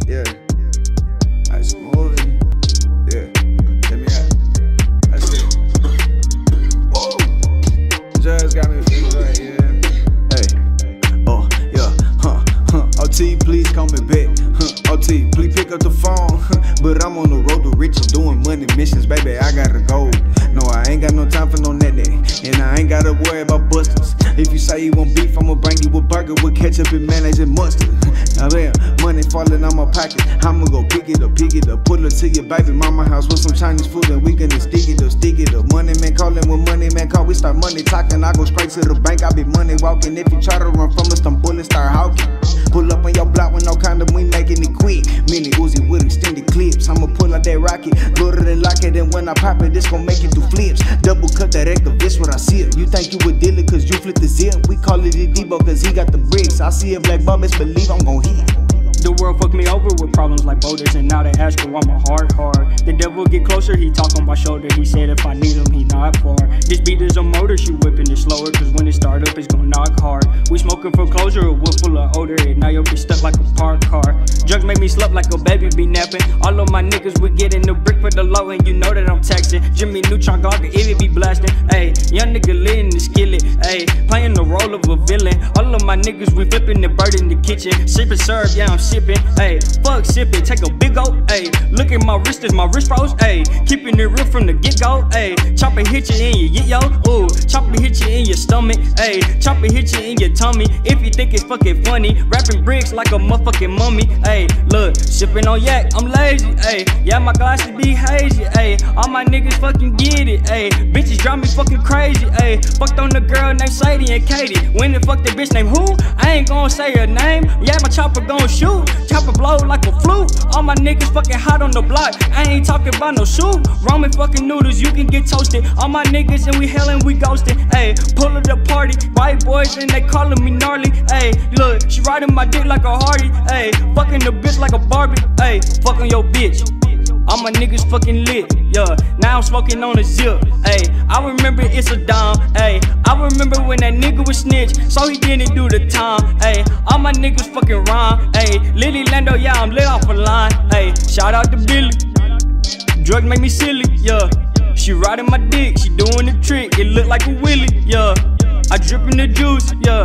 Yeah. Nice movie. Yeah. Let me out. That's it. Whoa. Just got me feeling right, yeah. Hey. Oh, yeah. OT, please call me back. OT, please pick up the phone. But I'm on the road to riches, doing money missions, baby. I gotta go. No, I ain't got no time for no net. And I ain't gotta worry about busters. If you say you want beef, I'ma bring you a burger with ketchup and mayonnaise and mustard. Now damn, money falling on my pocket. I'ma go pick it up, pull it to your baby mama house with some Chinese food and we gonna stick it up. Money man calling when money man call, we start money talking. I go straight to the bank, I be money walking. If you try to run from us, them bullets start hawking. Pull up on your block with no condom, we making it quick. Mini Uzi with extended clips. I'ma pull out that rocket, load it and lock it, and when I pop it, this gon' make it do flips. Double cut that activist when I see it. You think you a dealer cause you flip the zip. We call it a Debo cause he got the bricks. I see a black bum, best believe I'm gon' hit. The world fucked me over with problems like boulders, and now they ask who I'm a hard. The devil get closer, he talk on my shoulder. He said if I need him, he not far. This beat is a motor, she whipping it slower, cause when it start up, it's gon' knock hard. We smoking for closure, a wood full of odor, and now your bitch stuck like a parked car. Drugs make me slup like a baby be napping. All of my niggas, we getting the brick for the low, and you know that I'm taxing. Jimmy Neutron, Goggle, it be blasting. Ayy, young nigga lit in the skillet. Ayy, playing the role of a villain. All of my niggas, we flipping the bird in the kitchen. Sipping syrup, yeah, I'm sipping. Ayy, fuck sipping, take a big go. Ayy, look at my wrist, as my wrist froze. Ayy, keeping it real from the get-go. Ayy, chop it hit you in your yit, yo. Ooh, chop it hit you in your stomach. Ayy, chop it hit you in your tummy. If you think it's fucking funny, rapping bricks like a motherfucking mummy. Ayy, look, sipping on yak, I'm lazy. Ayy, yeah, my glasses be hazy. Ayy, all my niggas fucking get it. Ayy, bitches drive me fucking crazy. Ayy, fucked on the girl named Sadie and Katie. When the fuck the bitch named who? I ain't gon' say her name. Yeah, my chopper gon' shoot. Chopper blow like a flute. All my niggas fucking hot on the block. I ain't talking about no shoe. Roman fucking noodles, you can get toasted. All my niggas and we hellin', we ghosted. Ayy, pull at the party, white boys and they calling me gnarly. Ayy, look, she riding my dick like a Hardy. Ayy, fucking the bitch like a Barbie. Ayy, fucking your bitch. All my niggas fucking lit, yeah. Now I'm smoking on a zip, ayy. I remember it's a dime, ayy. I remember when that nigga was snitch, so he didn't do the time, ayy. All my niggas fucking rhyme, ayy. Lily Lando, yeah, I'm lit off a line, ayy. Shout out to Billy. Drugs make me silly, yeah. She riding my dick, she doing the trick, it look like a willy, yeah. I drippin' the juice, yeah.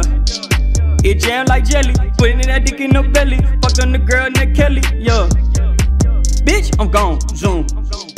It jam like jelly, putting that dick in her belly. Fucked on the girl named Kelly, yeah. Bitch, I'm gone, zoom.